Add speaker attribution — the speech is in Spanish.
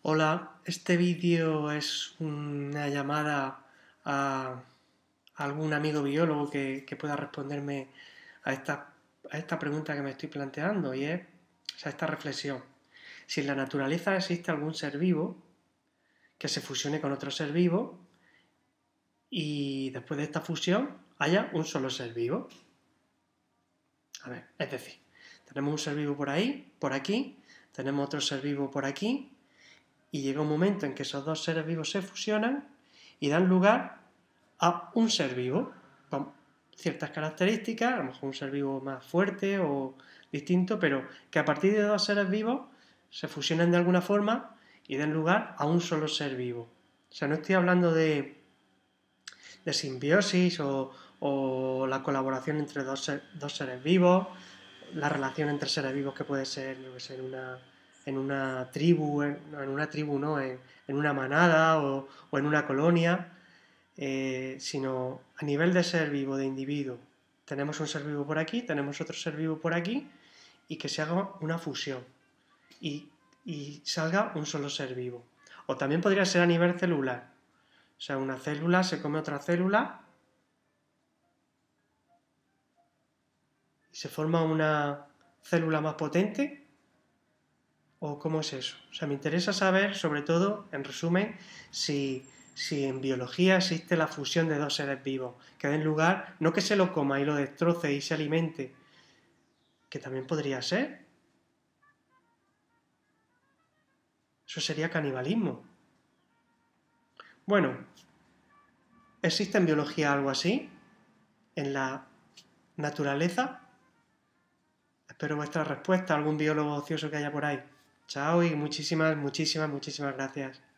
Speaker 1: Hola, este vídeo es una llamada a algún amigo biólogo que pueda responderme a esta pregunta que me estoy planteando y es, esta reflexión. Si en la naturaleza existe algún ser vivo que se fusione con otro ser vivo y después de esta fusión haya un solo ser vivo. A ver, es decir, tenemos un ser vivo por ahí, por aquí, tenemos otro ser vivo por aquí, y llega un momento en que esos dos seres vivos se fusionan y dan lugar a un ser vivo con ciertas características, a lo mejor un ser vivo más fuerte o distinto, pero que a partir de dos seres vivos se fusionen de alguna forma y den lugar a un solo ser vivo. O sea, no estoy hablando de simbiosis o la colaboración entre dos seres vivos, la relación entre seres vivos que puede ser, yo que sé, en una tribu, en una tribu no, en una manada o en una colonia, sino a nivel de ser vivo, de individuo. Tenemos un ser vivo por aquí, tenemos otro ser vivo por aquí, y que se haga una fusión y, y salga un solo ser vivo. O también podría ser a nivel celular. O sea, una célula se come otra célula y se forma una célula más potente. ¿O cómo es eso? O sea, me interesa saber, sobre todo, en resumen, si en biología existe la fusión de dos seres vivos, que den lugar, no que se lo coma y lo destroce y se alimente, que también podría ser. Eso sería canibalismo. Bueno, ¿existe en biología algo así? ¿En la naturaleza? Espero vuestra respuesta, algún biólogo ocioso que haya por ahí. Chao y muchísimas, muchísimas, muchísimas gracias.